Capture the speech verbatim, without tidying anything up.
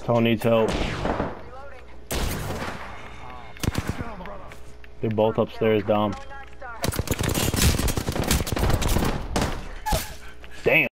Tone needs help. They're both upstairs, Dom. Damn.